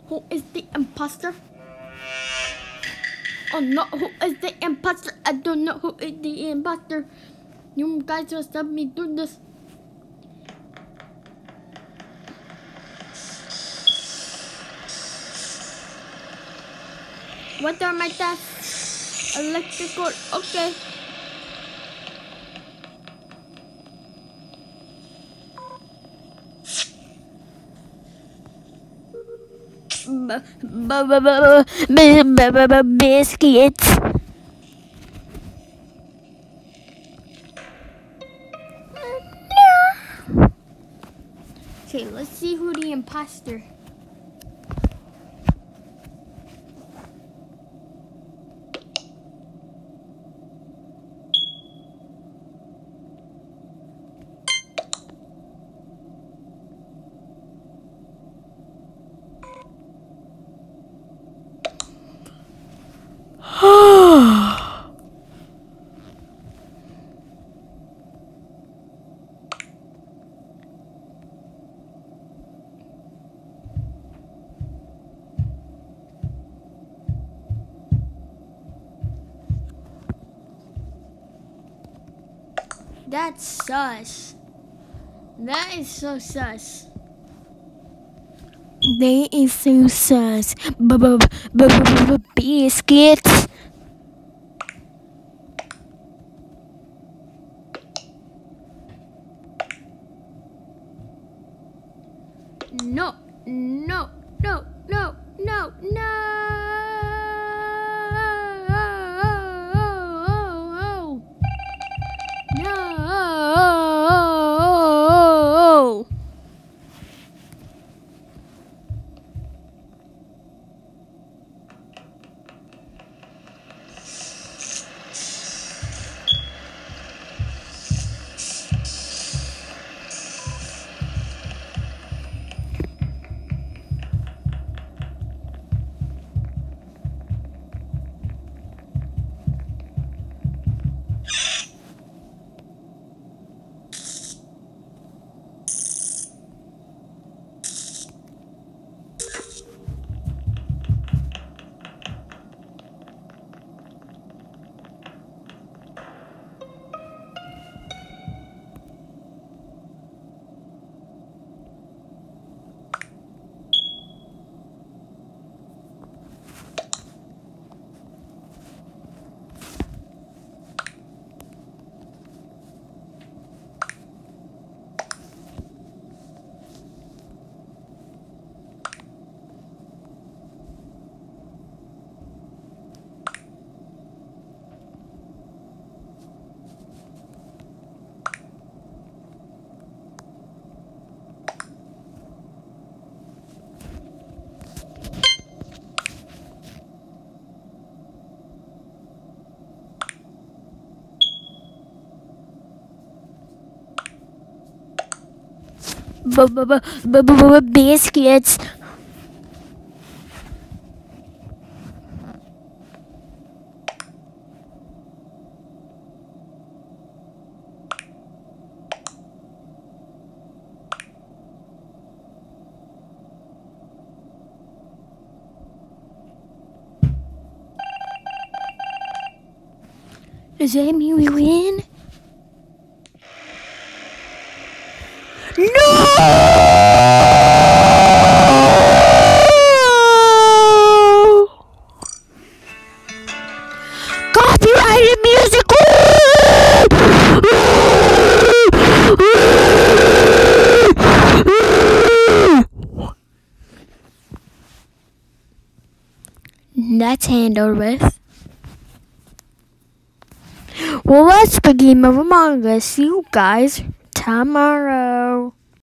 who is the imposter? Oh no, who is the imposter? I don't know who is the imposter. You guys just help me do this. What are my tasks? Electrical, okay. Biscuits. Okay, let's see who the imposter. That's sus. That is so sus. That is so sus. Biscuits. No, no, no, no, no, no. Biscuits. Does that mean we win? No! Copyrighted music! That's handled with. Well, let's begin Among Us. See you guys tomorrow.